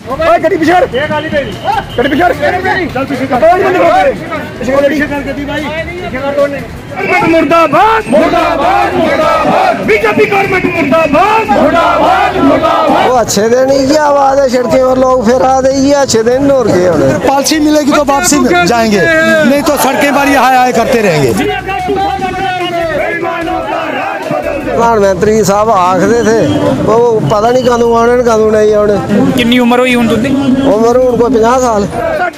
गड्डी पिछड़ गड्डी पिछड़ मुर्दाबाद मुर्दाबाद मुर्दाबाद बीजेपी गवर्नमेंट मुर्दाबाद मुर्दाबाद मुर्दाबाद। वो अच्छे दिन ये आवाज है सड़कें और लोग फिर आ रही है अच्छे दिन और क्या पॉलिसी मिलेगी तो वापसी जाएंगे, नहीं तो सड़कें पर हाय हाय करते रहेंगे। प्रधानमंत्री साहब आखते थे वो पता नहीं कदों आने कदों नहीं आने। कितनी उम्र हुई हूं तुंदी? उम्र हूं कोई 50 साल।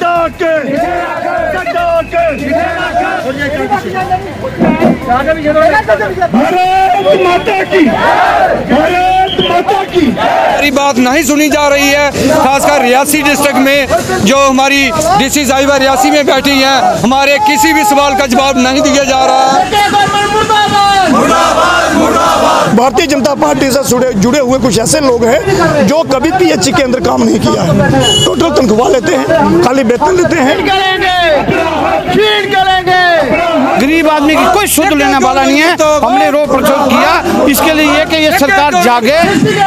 भारत माता की, भारत माता की। हमारी बात नहीं सुनी जा रही है, खासकर रियासी डिस्ट्रिक्ट में जो हमारी डीसी साहिबा रियासी में बैठी हैं, हमारे किसी भी सवाल का जवाब नहीं दिया जा रहा है। भारतीय जनता पार्टी से जुड़े हुए कुछ ऐसे लोग हैं जो कभी पीएचई के अंदर काम नहीं किया है, टोटल तनख्वाह लेते हैं, खाली वेतन लेते हैं। गरीब आदमी की कोई सुध लेने वाला नहीं है। हमने रोक प्रचोद किया इसके लिए कि ये सरकार जागे,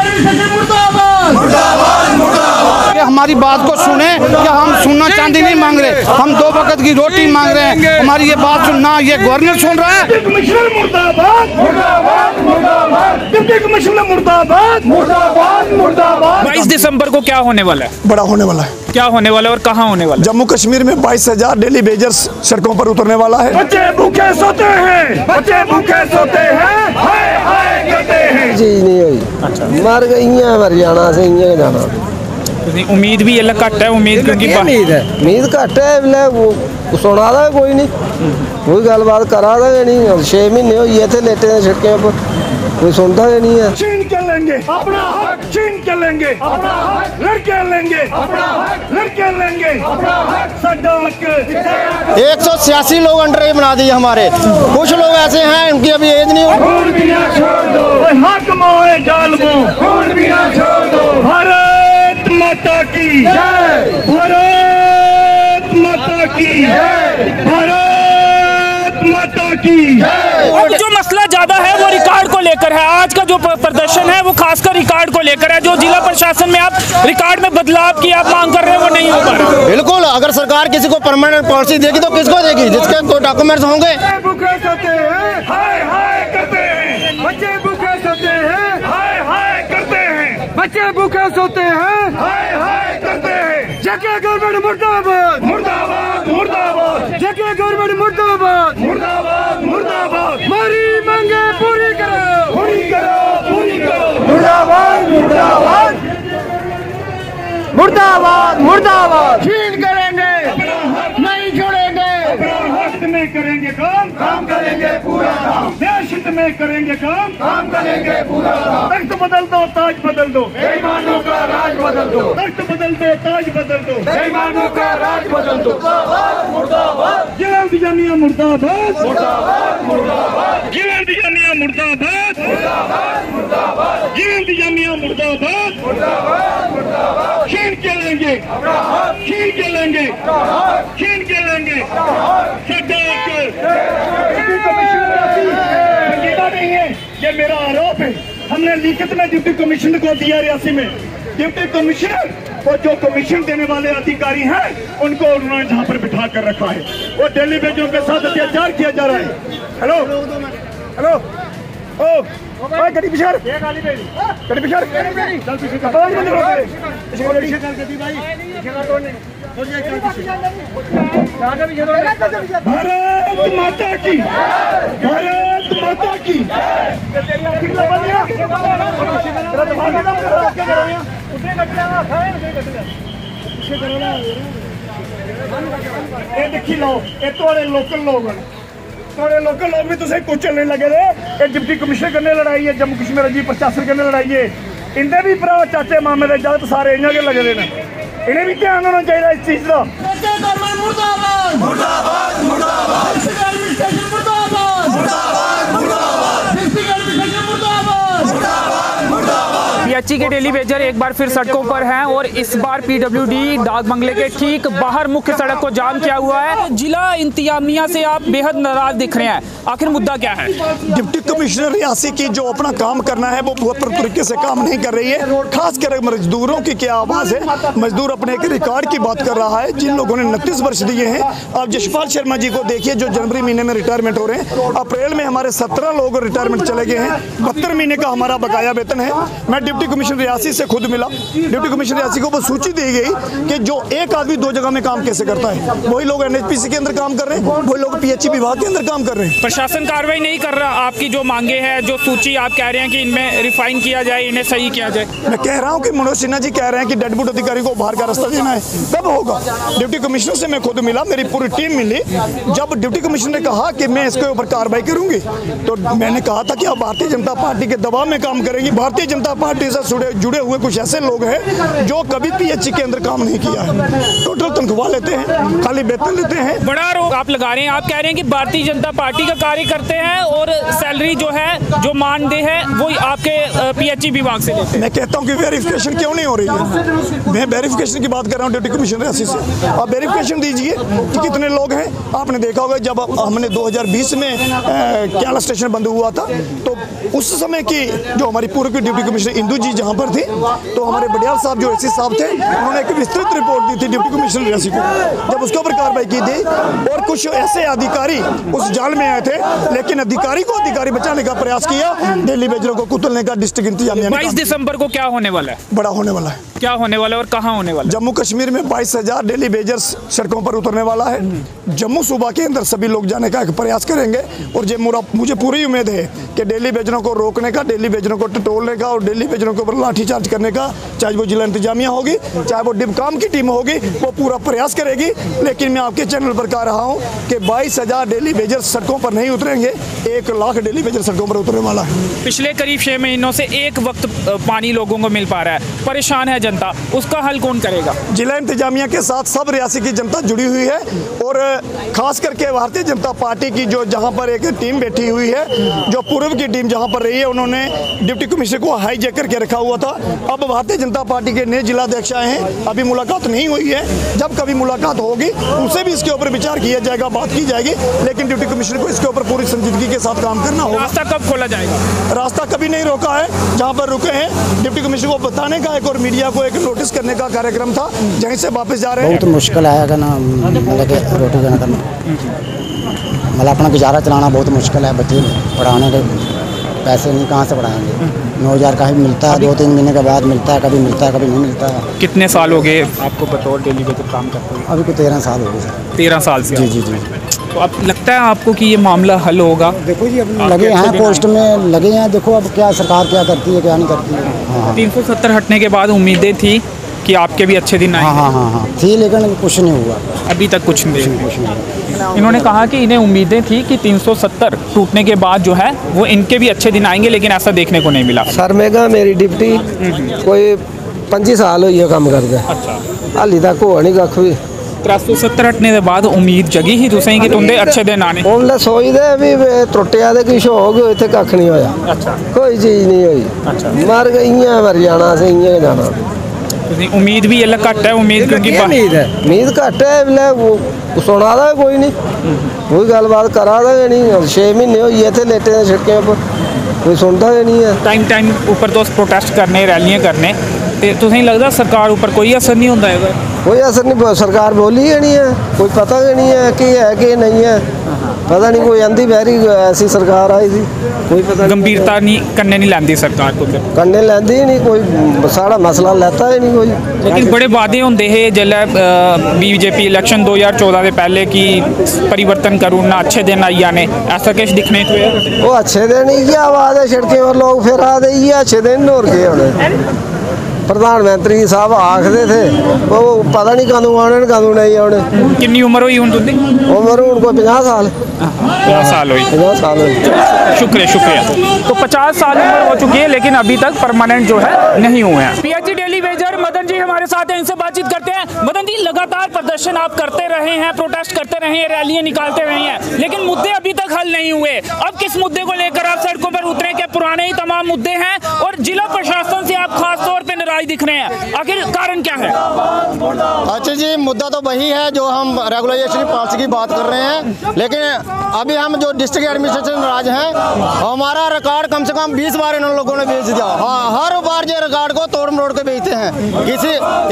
कि हमारी बात को सुने। क्या हम सोना चांदी नहीं मांग रहे, हम 2 वक्त की रोटी मांग रहे हैं। हमारी ये बात सुनना, ये गवर्नर सुन रहा है। कमिश्नर मुर्दाबाद मुर्दाबाद मुर्दाबाद, डिप्टी कमिश्नर मुर्दाबाद मुर्दाबाद मुर्दाबाद। 22 दिसंबर को क्या होने वाला है? बड़ा होने वाला है। क्या होने वाला है और कहाँ होने वाला है? जम्मू कश्मीर में 22,000 डेली बेजर्स सड़कों पर उतरने वाला है। बच्चे भूखे सोते हैं, बच्चे भूखे सोते हैं, हाय हाय करते हैं। चीज नहीं हुई, अच्छा मर गई हैं, मर जाना से ही जाना। उम्मीद भी ये घट है, उम्मीद क्योंकि उम्मीद घट है, वो सुना दा कोई नहीं, कोई गलबात करा देंगे नहीं। 6 महीने हो ये लेटे हैं सड़कें पर, कोई सुनता ही नहीं है। छीन के लेंगे अपना हक, छीन के लेंगे अपना हक, लड़के लेंगे अपना हक, लड़के लेंगे अपना हक। 186 लोग अंडर बना दिए हमारे। कुछ लोग ऐसे हैं उनकी अभी एज नहीं हो। हक मोए जालमो, खून भी ना छोड़ दो। भारत माता की जय, भारत माता की जय, भारत माता की जय। अब जो मसला ज्यादा है वो रिकॉर्ड को लेकर है। आज का जो प्रदर्शन है वो खासकर रिकॉर्ड को लेकर है। जो जिला प्रशासन में आप रिकॉर्ड में बदलाव की आप मांग कर रहे हैं वो नहीं हो पा रहा। बिल्कुल, अगर सरकार किसी को परमानेंट पॉलिसी देगी तो किसको देगी? जिसके कोई डॉक्यूमेंट्स होंगे। भूखे सोते हैं, हाय हाय करते हैं, बच्चे भूखे सोते हैं, हाय हाय करते हैं, बच्चे भूखे सोते हैं, हाय हाय करते हैं। जगह गवर्नमेंट मुर्दाबाद मुर्दाबाद मुर्दाबाद, जगह गवर्नमेंट मुर्दाबाद मुर्दाबाद मुर्दाबाद। हमारी मांगे पूरी करो, पूरी करो, पूरी करो। मुर्दाबाद मुर्दाबाद मुर्दाबाद मुर्दाबाद। छीन करेंगे नहीं छोड़ेंगे, हक में करेंगे काम, काम करेंगे पूरा काम। देश हित में करेंगे काम, काम करेंगे पूरा काम। तख्त बदल दो, ताज बदल दो, बेईमानों का राज बदल दो। तख्त बदल दो, ताज बदल दो, बेईमानों का राज बदल दो। मुर्दाबाद मुर्दाबाद, जिला इंतजामिया मुर्दाबाद मुर्दाबाद मुर्दाबाद, जिला इंतजामिया मुर्दाबाद मुर्दाबाद मुर्दाबाद, जिला इंतजामिया मुर्दाबाद मुर्दाबाद मुर्दाबाद। छीन के लेंगे, छीन के लेंगे, छीन के लेंगे। नहीं है, ये मेरा आरोप है। हमने लिखित में डिप्टी कमिश्नर को दिया रियासी में। डिप्टी कमिश्नर और जो कमीशन देने वाले अधिकारी हैं उनको उन्होंने जहां पर बिठा कर रखा है। वो दिल्ली बेटियों के साथ अत्याचार किया जा रहा है। हेलो हेलो, ओ गड्डी पिछड़, गड्डी पिछड़, भारत माता की, भारत माता की। ये देखी लो, ये थोड़े लोकल लोग हैं, थोड़े लोकल लोग भी तुझे कुछ चलने लगे थे। ये डिप्टी कमिश्नर करने लड़ाई है, जम्मू कश्मीर अजीब प्रशासन करने लड़ाई है। इनके भी भरा चाचे मामे के जगत सारे इन्होंने के लगे थे, इन्हें भी ध्यान होना चाहिए इस चीज का। मुर्दाबाद मुर्दाबाद मुर्दाबाद, मुर्दाबाद मुर्दाबाद मुर्दाबाद, मुर्दाबाद मुर्दाबाद। पीएचई के डेली वेजर एक बार फिर सड़कों पर हैं और इस बार पीडब्ल्यूडी डाक बंगले के ठीक बाहर मुख्य सड़क को जाम किया हुआ है। जिला इंतजामिया से आप बेहद नाराज दिख रहे हैं, आखिर मुद्दा क्या है? डिप्टी कमिश्नर रियासी की जो अपना काम करना है वो बहुत तरीके से काम नहीं कर रही है। खासकर मजदूरों की क्या आवाज़ है, मजदूर अपने एक रिकॉर्ड की बात कर रहा है। जिन लोगों ने 29 वर्ष दिए हैं, आप जशपाल शर्मा जी को देखिए जो जनवरी महीने में रिटायरमेंट हो रहे हैं। अप्रैल में हमारे 17 लोग रिटायरमेंट चले गए हैं। 72 महीने का हमारा बकाया वेतन है। मैं डिप्टी कमिश्नर रियासी से खुद मिला। डिप्टी कमिश्नर रियासी को वो सूची दी गई कि जो एक आदमी 2 जगह में काम कैसे करता है। वही लोग एनएचपीसी के अंदर काम कर रहे हैं, वही लोग पीएचई विभाग के अंदर काम कर रहे हैं। प्रशासन कार्रवाई नहीं कर रहा। आपकी जो मांगे हैं, जो सूची आप कह रहे हैं कि इनमें रिफाइन किया जाए, इन्हें सही किया जाए। मैं कह रहा हूं कि मनोज सिन्हा जी कह रहे हैं कि डेडबुड अधिकारी को बाहर का रास्ता देना है, कब होगा? डिप्टी कमिश्नर से मैं खुद मिला, मेरी पूरी टीम मिली। जब डिप्टी कमिश्नर ने कहा कि मैं इसके ऊपर कार्रवाई करूंगी, तो मैंने कहा था कि आप भारतीय जनता पार्टी के दबाव में काम करेंगी। भारतीय जनता पार्टी से जुड़े हुए कुछ ऐसे लोग हैं जो कभी पीएचई के अंदर काम नहीं किया है, टोटल तनख्वाह लेते हैं, खाली वेतन लेते हैं। बड़ा आरोप आप लगा रहे हैं। आप कह रहे हैं कि भारतीय जनता पार्टी का कार्य करते हैं और सैलरी जो है, जो मानदेय है, वो आपके पीएचई विभाग से लेते हैं। मैं कहता हूं कि वेरिफिकेशन क्यों नहीं हो रही है? मैं वेरिफिकेशन की बात कर रहा हूं डिप्टी कमिश्नर रियासी से। आप वेरिफिकेशन दीजिए कि कितने लोग हैं। आपने देखा होगा जब हमने 2020 में क्याला स्टेशन बंद हुआ था, तो उस समय की जो हमारी पूर्व की डिप्टी कमिश्नर इंदू जी जहां पर थी, तो हमारे बडियाल साहब जो एसी साहब थे, उन्होंने एक विस्तृत रिपोर्ट दी थी डिप्टी कमिश्नर रियासी को। जब उसके ऊपर कार्रवाई की थी और कुछ ऐसे अधिकारी उस जाल में आए थे, लेकिन अधिकारी को अधिकारी बचाने का प्रयास किया, डेली वेजरों को कुचलने का डिस्ट्रिक्ट इंतजामिया ने। 22 दिसंबर को क्या होने वाला है? बड़ा होने वाला है। क्या होने वाला है और कहाँ होने वाला है? जम्मू कश्मीर में 22,000 डेली वेजर्स सड़कों पर उतरने वाला है। जम्मू सूबा के अंदर सभी लोग जाने का एक प्रयास करेंगे और मुझे पूरी उम्मीद है कि डेली वेजरों को रोकने का, डेली वेजरों को टटोलने का और डेली वेजरों के ऊपर लाठीचार्ज करने का, चाहे वो जिला इंतजामिया होगी, चाहे वो डिबकाम की टीम होगी, वो पूरा प्रयास करेगी। लेकिन मैं आपके चैनल पर कह रहा हूँ कि 22,000 डेली वेजर्स सड़कों पर नहीं उतरेंगे, 1 लाख डेली वेजर सड़कों पर उतरने वाला है। पिछले करीब 6 महीनों से एक वक्त पानी लोगों को मिल पा रहा है, परेशान है जनता, उसका हल कौन करेगा? जिला इंतजामिया के साथ सब रियासी की जनता जुड़ी हुई है और खास करके भारतीय जनता पार्टी की जो जहां पर एक टीम बैठी हुई है, जो पूर्व की टीम जहां पर रही है, उन्होंने डिप्टी कमिश्नर को हाईजैक करके रखा हुआ था। अब भारतीय जनता पार्टी के नए जिलाध्यक्ष आए हैं, अभी मुलाकात नहीं हुई है। जब कभी मुलाकात होगी उनसे भी इसके ऊपर विचार किया जाएगा, बात की जाएगी, लेकिन डिप्टी कमिश्नर को इसके ऊपर पूरी संजीदगी के साथ काम करना होगा। रास्ता कब खोला जाएगा? रास्ता कभी नहीं रोका है, जहां पर रुके हैं डिप्टी कमिश्नर को बताने का एक और मीडिया को एक नोटिस करने का कार्यक्रम था, जहीं से वापस जा रहे हैं। बहुत मुश्किल आएगा ना, मतलब रोटी खाना करना, मतलब अपना गुजारा चलाना बहुत मुश्किल है। बच्चे पढ़ाने के पैसे नहीं, कहाँ से पढ़ाएंगे? 9,000 का ही मिलता है, 2-3 महीने के बाद मिलता है, कभी नहीं मिलता है। कितने साल हो गए आपको बतौर डेली वेजर काम करते हुए? अभी को 13 साल हो गए सर। 13 साल से? जी। तो अब लगता है आपको कि ये मामला हल होगा? देखो जी, अब लगे हैं पोस्ट में, लगे हैं, देखो अब क्या सरकार क्या करती है क्या नहीं करती है। हाँ। 370 हटने के बाद उम्मीदें थी कि आपके भी अच्छे दिन आएंगे। हाँ थी, लेकिन कुछ नहीं हुआ अभी तक कुछ नहीं। इन्होंने कहा कि इन्हें उम्मीदें थी कि 370 टूटने के बाद जो है वो इनके भी अच्छे दिन आएंगे, लेकिन ऐसा देखने को नहीं मिला। सर मेगा मेरी डिप्टी कोई 25 साल हुई है काम करते। अच्छा, हाली तक हो नहीं कख भी। 370 हटने के बाद उम्मीद जगी ही तुसें कि तुंदे अच्छे दिन आने? उनले सोचते भी त्रुटिया तो कुछ हो गया, इतने कख नहीं होया। अच्छा, कोई चीज़ नहीं हुई। अच्छा, मर गई, मर जाना से जाना। उम्मीद भी ये घट है, उम्मीद क्योंकि उम्मीद घट है, वो सुना दा कोई नहीं, कोई गलबात करा दा नहीं। 6 महीने हुई इतने लेटे हैं सड़कें पर, कोई सुनता नहीं है। टाइम ऊपर तो प्रोटेस्ट करने, रैलियां करने, तो नहीं लगता सरकार ऊपर कोई असर नहीं होता है? कोई असर नहीं, सरकार बोली ही नहीं है, कोई पता ही नहीं है कि नहीं है, पता नहीं। कोई आंधी बहरी ऐसी सरकार आई थी, कोई पता गंभीरता नहीं करने नहीं लाती सरकार को, करने लैंदी ही नहीं, कोई सारा मसला लेता ही नहीं कोई। लेकिन बड़े वादे होंगे है जिसलै बीजेपी इलेक्शन 2014 से पहले की परिवर्तन करूँ ना, अच्छे दिन आई जाने, ऐसा कुछ दिखने को? वो अच्छे दिन ही आवाज़ है सड़कें पर, लोग फिर आते ही अच्छे दिन और के होने। प्रधानमंत्री साहब आखते थे, वो पता नहीं कदों आने कदों नहीं आने। कितनी उम्र हुई हूँ तुझी? उम्र हूँ कोई 50 साल। 50 साल हुई। 50 साल हुई। शुक्रिया। तो 50 साल उम्र हो चुकी है, लेकिन अभी तक परमानेंट जो है नहीं हुए हैं। पीएचई डेली वेजर मदद मदन जी हमारे साथ हैं, इनसे बातचीत करते हैं। मदन जी, लगातार प्रदर्शन आप करते रहे हैं, प्रोटेस्ट करते रहे हैं, रैलियां निकालते रहे हैं, लेकिन मुद्दे अभी तक हल नहीं हुए। अब किस मुद्दे को लेकर आप सड़कों पर उतरे? क्या पुराने ही तमाम मुद्दे हैं और जिला प्रशासन से आप खास तौर पे नाराज दिख रहे हैं? आखिर कारण क्या है? अच्छा जी, मुद्दा तो वही है जो हम रेगुलाइजेशन पॉलिसी की बात कर रहे हैं, लेकिन अभी हम जो डिस्ट्रिक्ट एडमिनिस्ट्रेशन राज हैं, हमारा रिकॉर्ड कम से कम 20 बार इन लोगों ने बेच दिया। हाँ, हर बार ये रिकॉर्ड को तोड़ मरोड़ के बेचते हैं। किसी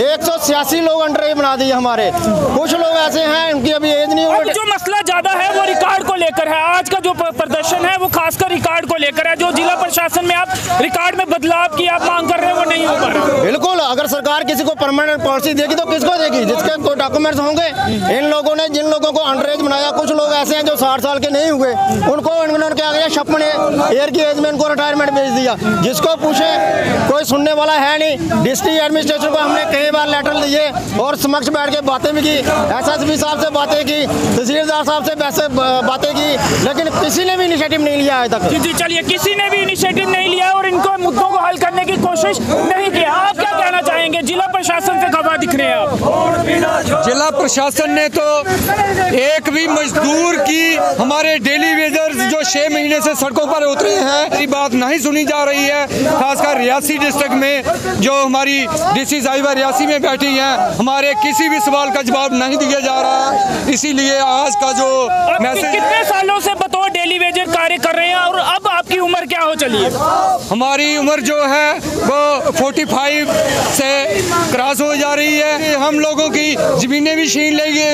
186 लोग अंडर एज बना दिए हमारे। कुछ लोग ऐसे हैं उनकी अभी एज नहीं हुई। जो मसला ज्यादा है वो रिकॉर्ड को लेकर है। आज का जो प्रदर्शन है वो खासकर रिकॉर्ड को लेकर है। जो जिला प्रशासन में आप रिकॉर्ड में बदलाव की आप मांग कर रहे हैं वो नहीं हो पा रहा। बिल्कुल, अगर सरकार किसी को परमानेंट पॉलिसी देगी तो किसको देगी? जिसके कोई डॉक्यूमेंट्स होंगे। इन लोगों ने जिन लोगों को अंडर एज बनाया, कुछ लोग ऐसे हैं जो 60 साल के नहीं हुए, उनको इन्होंने क्या किया, 56 ईयर की एज में इनको रिटायरमेंट भेज दिया। जिसको पूछे कोई सुनने वाला है नहीं। डिस्ट्रिक्ट एडमिनिस्ट्रेशन को हमने कई बार लेटर दिए और समक्ष बैठ के बातें भी की, SSP साहब से बातें की, तहसीलदार साहब से वैसे बातें की, लेकिन किसी ने भी इनिशिएटिव नहीं लिया आज तक। जी चलिए, किसी ने भी इनिशिएटिव नहीं लिया और इनको मुद्दों को हल करने की कोशिश नहीं किया। आप क्या कहना चाहेंगे? जिला प्रशासन से खबर दिख रहे हैं आप। जिला प्रशासन ने तो एक भी मजदूर की, हमारे डेली वेजर्स जो 6 महीने से सड़कों पर उतरे हैं, ये बात नहीं सुनी जा रही है। खासकर रियासी डिस्ट्रिक्ट में जो हमारी डीसी साहिबा रियासी में बैठी हैं, हमारे किसी भी सवाल का जवाब नहीं दिया जा रहा है। इसीलिए आज का जो मैसेज, कितने सालों से बतौर डेली वेजर कार्य कर रहे हैं और अब आपकी उम्र क्या हो चली है? हमारी उम्र जो है वो 45 से क्रॉस हो जा रही है। हम लोगों की ज़मीनें भी छीन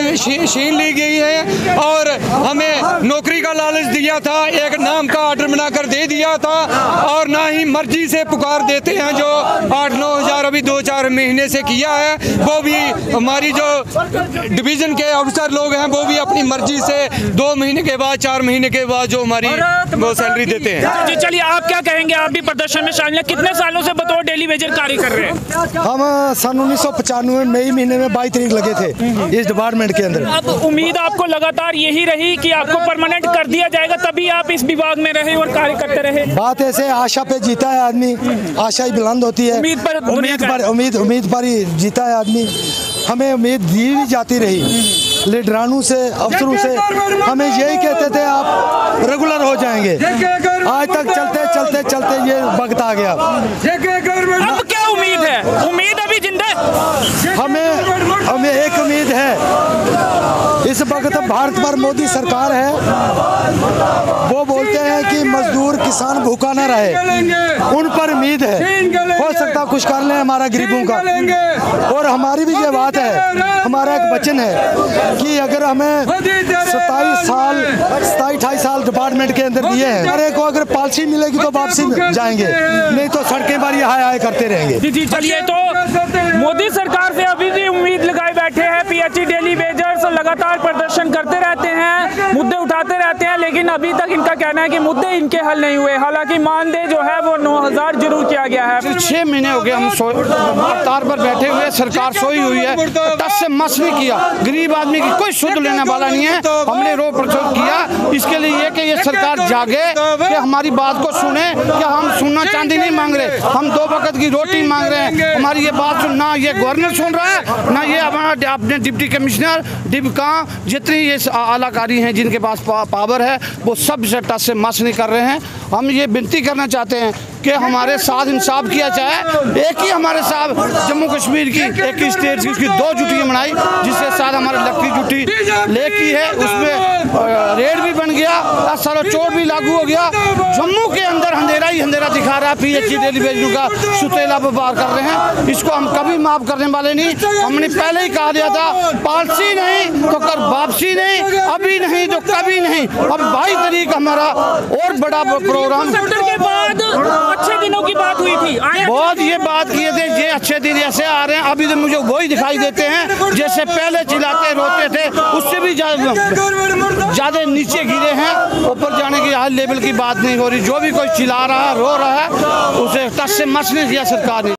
ली गई हैं और हमें नौकरी का लालच दिया था, एक नाम का ऑर्डर बनाकर दे दिया था, और ना ही मर्जी से पुकार देते हैं। जो 8-9 हज़ार अभी 2-4 महीने से किया है, वो भी हमारी जो डिवीज़न के अफसर लोग हैं वो भी अपनी मर्जी से 2 महीने के बाद, 4 महीने के बाद जो हमारी वो सैलरी देते हैं। जी चलिए, आप क्या कहेंगे? आप भी प्रदर्शन में शामिल हैं, कितने सालों से बतौर डेली वेजर कार्य कर रहे हैं? हम सन 1995 मई महीने में 22 तारीख लगे थे इस डिपार्टमेंट के अंदर। अब उम्मीद आपको लगातार यही रही कि आपको परमानेंट कर दिया जाएगा, तभी आप इस विभाग में रहे और कार्य करते रहे? बात ऐसे, आशा पे जीता है आदमी, आशा ही बुलंद होती है। उम्मीद पर ही जीता है आदमी। हमें उम्मीद दी भी जाती रही, लीडरानों से, अफसरों से हमें यही कहते थे आप रेगुलर हो जाएंगे। आज तक चलते चलते चलते ये वक्त आ गया। अब क्या उम्मीद है? उम्मीद अभी जिंदा है? हमें एक उम्मीद है, इस वक्त भारत पर मोदी सरकार है, वो बोलते हैं कि मजदूर किसान भूखा न रहे, उन पर उम्मीद है। हो सकता कुछ कर लें हमारा गरीबों का। और हमारी भी ये बात है, हमारा एक वचन है कि अगर हमें 27-28 साल डिपार्टमेंट के अंदर दिए हैं, हमारे को अगर पॉलिसी मिलेगी तो वापसी जाएंगे, नहीं तो सड़कें पर हाय हाय करते रहेंगे। जी चलिए, तो मोदी सरकार से अभी भी उम्मीद लगाए बैठे हैं। PHE डेली वेजर्स लगातार प्रदर्शन करते रहते हैं, मुद्दे उठाते रहते हैं, लेकिन अभी तक इनका कहना है कि मुद्दे इनके हल नहीं हुए। हालांकि मानदेय जो है वो 9000 जरूर किया गया है। 6 महीने हो गए हम तार पर बैठे हुए, सरकार सोई हुई है, टस से मस नहीं किया। गरीब आदमी की कोई सुध लेने वाला नहीं है। हमने रो प्रचोद किया इसके लिए कि ये सरकार जागे, कि हमारी बात को सुने, कि हम सोना चांदी नहीं मांग रहे, हम 2 वक्त की रोटी मांग रहे हैं। हमारी ये बात सुन, ना ये गवर्नर सुन रहा है, ना ये हमारा अपने डिप्टी कमिश्नर डिप्का, जितनी ये आलाकारी हैं जिनके पास पावर है, वो सब से टस से मस नहीं कर रहे हैं। हम ये विनती करना चाहते हैं कि हमारे साथ इंसाफ किया जाए। एक ही हमारे साथ जम्मू कश्मीर की, एक ही स्टेट की, उसकी 2 जुटियाँ बनाई, जिसके साथ हमारे लकड़ी जुटी ले की है, उसमें रेड भी बन गया, सारा चोट भी लागू हो गया। जम्मू के अंदर अंधेरा ही अंधेरा दिखा रहा है। PHE डेली वेजर का सुतेला व्यापार कर रहे हैं, इसको हम कभी माफ करने वाले नहीं। हमने पहले ही कहा दिया था, पॉलिसी नहीं तो कर वापसी नहीं, अभी नहीं तो कभी नहीं। अब 22 तारीख हमारा और बड़ा प्रोग्राम के बाद अच्छे दिनों की बात हुई थी, बहुत ये बात किए थे, ये अच्छे दिन ऐसे आ रहे हैं। अभी तो मुझे वही दिखाई देते हैं जैसे पहले चिल्लाते रोते थे, उससे भी ज्यादा नीचे गिरे हैं। ऊपर जाने की हाई लेवल की बात नहीं हो रही। जो भी कोई चिल्ला रहा है, रो रहा है, उसे टस से मस नहीं किया सरकार ने।